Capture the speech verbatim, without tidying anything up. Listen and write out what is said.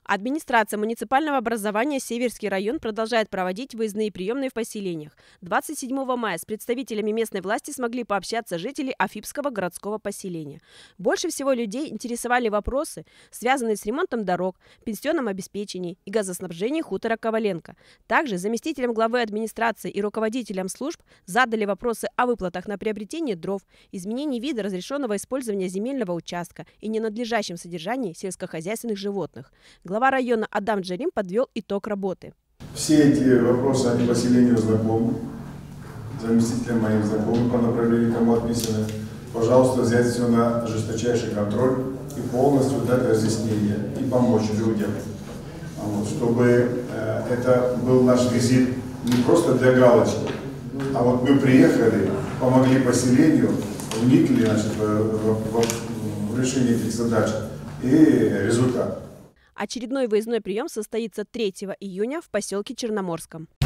Администрация муниципального образования «Северский район» продолжает проводить выездные приемные в поселениях. двадцать седьмого мая с представителями местной власти смогли пообщаться жители Афипского городского поселения. Больше всего людей интересовали вопросы, связанные с ремонтом дорог, пенсионном обеспечении и газоснабжении хутора Коваленко. Также заместителям главы администрации и руководителям служб задали вопросы о выплатах на приобретение дров, изменении вида разрешенного использования земельного участка и ненадлежащем содержании сельскохозяйственных животных. Глава района Адам Джарим подвел итог работы. Все эти вопросы, они поселению знакомы, заместителям моим знакомы по направлению, кому отписаны. Пожалуйста, взять все на жесточайший контроль и полностью дать разъяснение и помочь людям. Вот, чтобы э, это был наш визит не просто для галочки, а вот мы приехали, помогли поселению, вникли, значит, в, в, в решение этих задач и результат. Очередной выездной прием состоится третьего июня в поселке Черноморском.